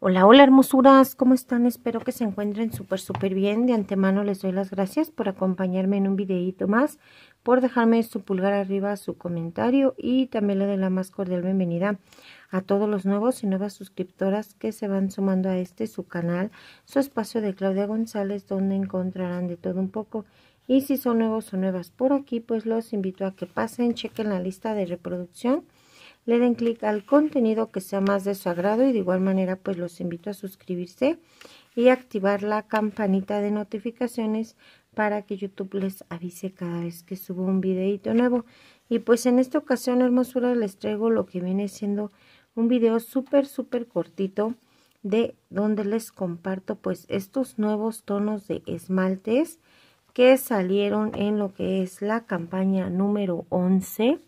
Hola, hola hermosuras, ¿cómo están? Espero que se encuentren súper bien. De antemano les doy las gracias por acompañarme en un videito más, por dejarme su pulgar arriba, su comentario, y también le doy la más cordial bienvenida a todos los nuevos y nuevas suscriptoras que se van sumando a su canal, su espacio de Claudia González, donde encontrarán de todo un poco. Y si son nuevos o nuevas por aquí, pues los invito a que pasen, chequen la lista de reproducción, le den clic al contenido que sea más de su agrado, y de igual manera pues los invito a suscribirse y activar la campanita de notificaciones para que YouTube les avise cada vez que subo un videito nuevo. Y pues en esta ocasión, hermosuras, les traigo lo que viene siendo un video súper cortito, de donde les comparto pues estos nuevos tonos de esmaltes que salieron en lo que es la campaña número 11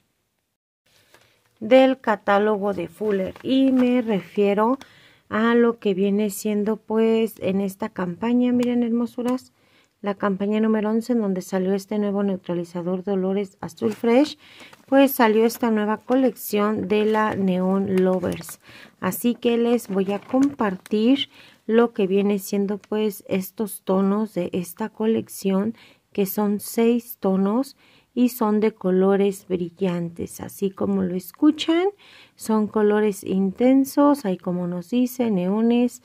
del catálogo de Fuller, y me refiero a lo que viene siendo pues en esta campaña. Miren hermosuras, la campaña número 11, en donde salió este nuevo neutralizador Dolores Azul Fresh, pues salió esta nueva colección de la Neon Lovers. Así que les voy a compartir lo que viene siendo pues estos tonos de esta colección, que son 6 tonos y son de colores brillantes, así como lo escuchan. Son colores intensos, ahí como nos dice, neones.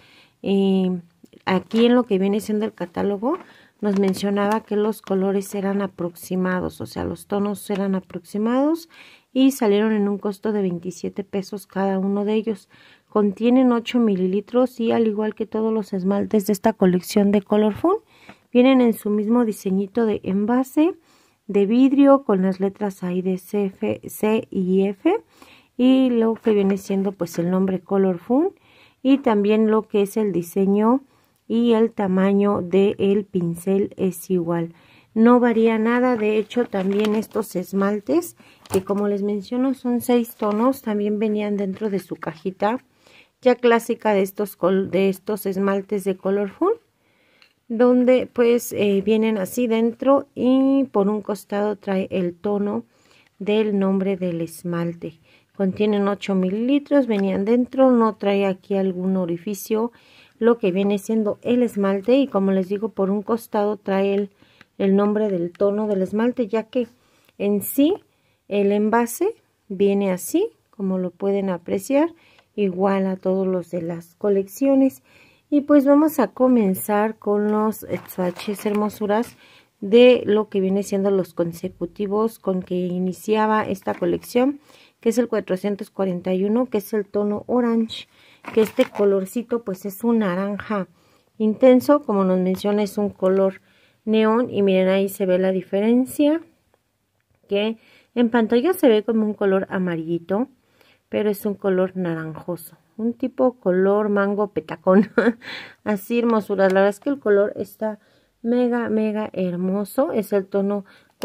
Aquí en lo que viene siendo el catálogo nos mencionaba que los colores eran aproximados, o sea, los tonos eran aproximados, y salieron en un costo de 27 pesos cada uno de ellos. Contienen 8 mililitros y, al igual que todos los esmaltes de esta colección de Colorful, vienen en su mismo diseñito de envase de vidrio con las letras ahí de C, C y F, y lo que viene siendo pues el nombre Colorful, y también lo que es el diseño y el tamaño del pincel es igual, no varía nada. De hecho, también estos esmaltes, que como les menciono son 6 tonos, también venían dentro de su cajita ya clásica de estos esmaltes de Colorful, donde pues vienen así dentro, y por un costado trae el tono del nombre del esmalte. Contienen 8 mililitros, venían dentro, no trae aquí algún orificio lo que viene siendo el esmalte, y como les digo, por un costado trae el nombre del tono del esmalte, ya que en sí el envase viene así, como lo pueden apreciar, igual a todos los de las colecciones. Y pues vamos a comenzar con los swatches, hermosuras, de lo que viene siendo los consecutivos con que iniciaba esta colección, que es el 441, que es el tono orange, que este colorcito pues es un naranja intenso, como nos menciona, es un color neón, y miren, ahí se ve la diferencia, que en pantalla se ve como un color amarillito, pero es un color naranjoso, un tipo color mango petacón. Así, hermosuras, la verdad es que el color está mega hermoso. Es el tono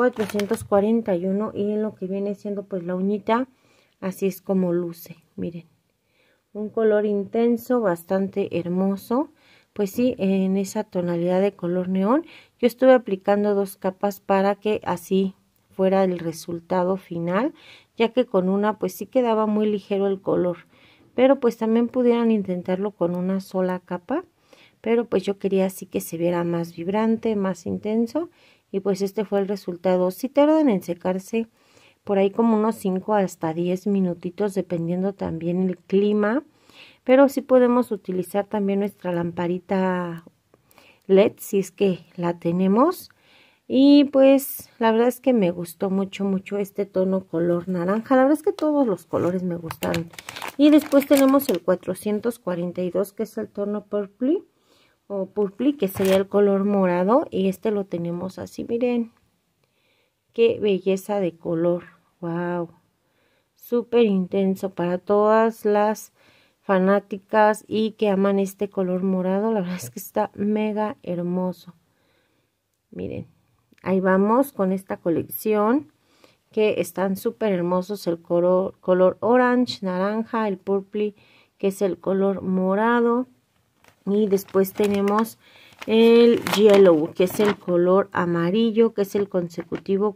441, y en lo que viene siendo pues la uñita, así es como luce. Miren, un color intenso, bastante hermoso. Pues sí, en esa tonalidad de color neón. Yo estuve aplicando 2 capas para que así fuera el resultado final, ya que con una pues sí quedaba muy ligero el color, pero pues también pudieran intentarlo con una sola capa, pero pues yo quería así que se viera más vibrante, más intenso, y pues este fue el resultado. Sí tardan en secarse por ahí como unos 5 hasta 10 minutitos, dependiendo también el clima, pero sí podemos utilizar también nuestra lamparita LED si es que la tenemos. Y pues la verdad es que me gustó mucho este tono color naranja. La verdad es que todos los colores me gustaron. Y después tenemos el 442, que es el tono purple, o purple, que sería el color morado, y este lo tenemos así, miren, qué belleza de color. Wow, súper intenso para todas las fanáticas y que aman este color morado. La verdad es que está mega hermoso. Miren, ahí vamos con esta colección, que están súper hermosos. El color orange, naranja, el purple, que es el color morado, y después tenemos el yellow, que es el color amarillo, que es el consecutivo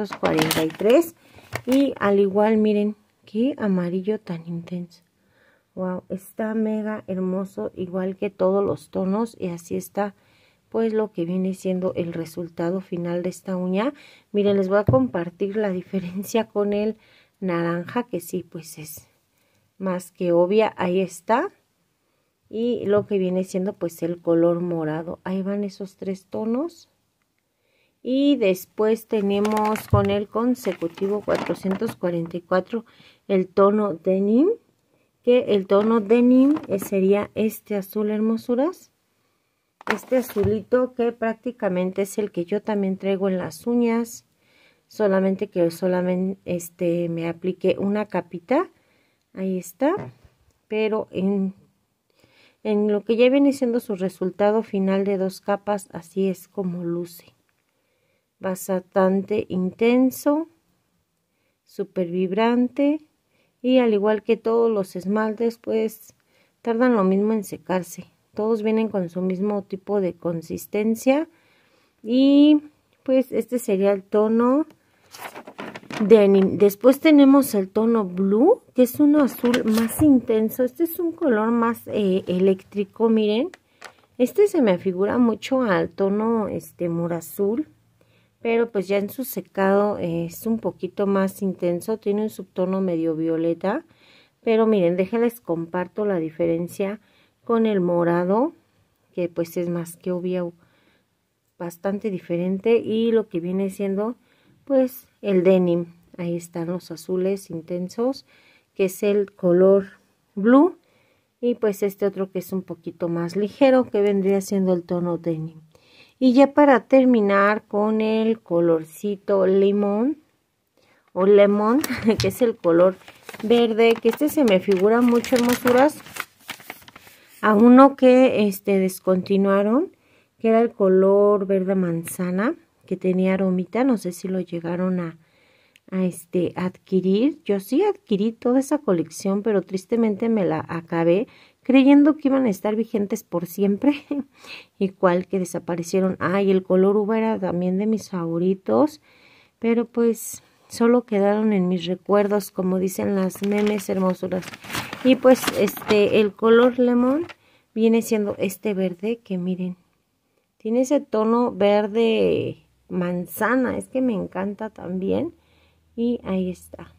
443, y al igual miren qué amarillo tan intenso. Wow, está mega hermoso, igual que todos los tonos, y así está pues lo que viene siendo el resultado final de esta uña. Miren, les voy a compartir la diferencia con el naranja, que sí, pues es más que obvia, ahí está. Y lo que viene siendo pues el color morado, ahí van esos tres tonos. Y después tenemos con el consecutivo 444 el tono denim, que el tono denim sería este azul, hermosuras. Este azulito que prácticamente es el que yo también traigo en las uñas, solamente que me apliqué una capita, ahí está, pero en lo que ya viene siendo su resultado final de 2 capas, así es como luce. Bastante intenso, súper vibrante, y al igual que todos los esmaltes, pues tardan lo mismo en secarse. Todos vienen con su mismo tipo de consistencia. Y pues este sería el tono denim. Después tenemos el tono blue, que es un azul más intenso. Este es un color más eléctrico, miren. Este se me afigura mucho al tono mora azul, pero pues ya en su secado es un poquito más intenso. Tiene un subtono medio violeta, pero miren, déjenles comparto la diferencia con el morado, que pues es más que obvio, bastante diferente, y lo que viene siendo pues el denim. Ahí están los azules intensos, que es el color blue, y pues este otro que es un poquito más ligero, que vendría siendo el tono denim. Y ya para terminar con el colorcito limón o lemon, que es el color verde, que este se me figura mucho, hermosuras, a uno que descontinuaron, que era el color verde manzana, que tenía aromita. No sé si lo llegaron a adquirir. Yo sí adquirí toda esa colección, pero tristemente me la acabé, creyendo que iban a estar vigentes por siempre. Igual que desaparecieron. Ay, el color uva era también de mis favoritos, pero pues solo quedaron en mis recuerdos, como dicen las memes, hermosuras. Y pues el color lemon viene siendo este verde, que miren, tiene ese tono verde manzana, es que me encanta también. Y ahí está.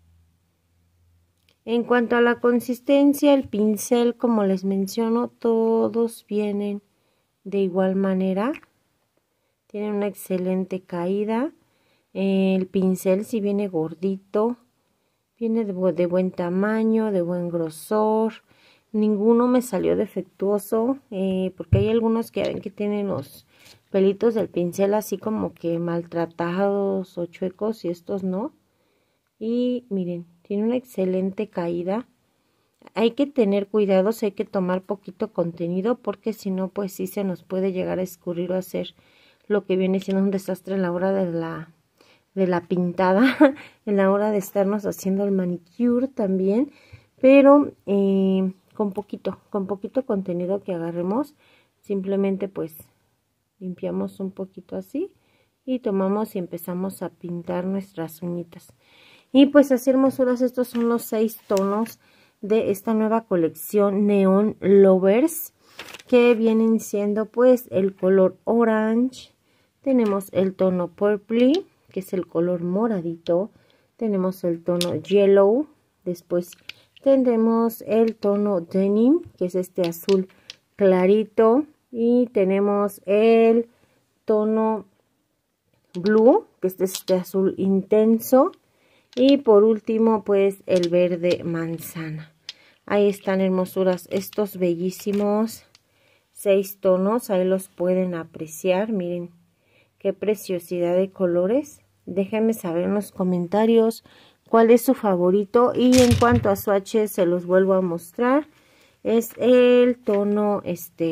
En cuanto a la consistencia, el pincel, como les menciono, todos vienen de igual manera. Tienen una excelente caída. El pincel, si viene gordito, viene de buen tamaño, de buen grosor. Ninguno me salió defectuoso, porque hay algunos que ven que tienen los pelitos del pincel así como que maltratados o chuecos, y estos no. Y miren, tiene una excelente caída. Hay que tener cuidado, hay que tomar poquito contenido, porque si no, pues sí se nos puede llegar a escurrir o hacer lo que viene siendo un desastre en la hora de la pintada, en la hora de estarnos haciendo el manicure también. Pero con poquito contenido que agarremos, simplemente pues limpiamos un poquito así y tomamos y empezamos a pintar nuestras uñitas. Y pues así, hermosuras, estos son los 6 tonos de esta nueva colección Neon Lovers, que vienen siendo pues el color orange, tenemos el tono purple, que es el color moradito, tenemos el tono yellow, después tendremos el tono denim, que es este azul clarito, y tenemos el tono blue, que es este azul intenso, y por último pues el verde manzana. Ahí están, hermosuras, estos bellísimos 6 tonos, ahí los pueden apreciar. Miren qué preciosidad de colores. Déjenme saber en los comentarios cuál es su favorito. Y en cuanto a swatches, se los vuelvo a mostrar. Es el tono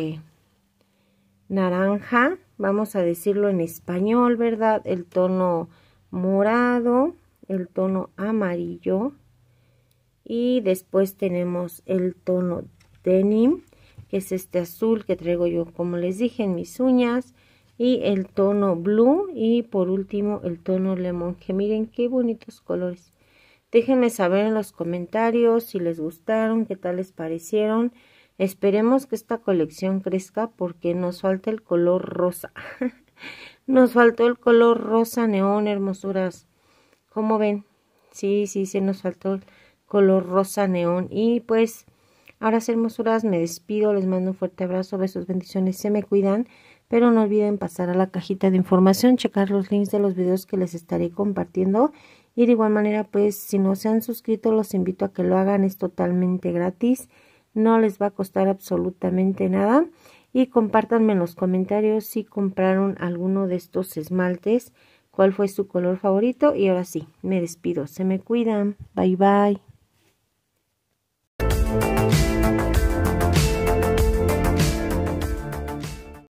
naranja, vamos a decirlo en español, ¿verdad? El tono morado, el tono amarillo, y después tenemos el tono denim, que es este azul que traigo yo, como les dije, en mis uñas, y el tono blue, y por último el tono lemon, que miren qué bonitos colores. Déjenme saber en los comentarios si les gustaron, qué tal les parecieron. Esperemos que esta colección crezca porque nos falta el color rosa. Nos faltó el color rosa neón, hermosuras. ¿Cómo ven? Sí, se nos faltó el color rosa neón. Y pues, ahora sí, hermosuras, me despido. Les mando un fuerte abrazo, besos, bendiciones. Se me cuidan. Pero no olviden pasar a la cajita de información, checar los links de los videos que les estaré compartiendo. Y de igual manera, pues, si no se han suscrito, los invito a que lo hagan. Es totalmente gratis. No les va a costar absolutamente nada. Y compártanme en los comentarios si compraron alguno de estos esmaltes, cuál fue su color favorito. Y ahora sí, me despido. Se me cuidan. Bye, bye.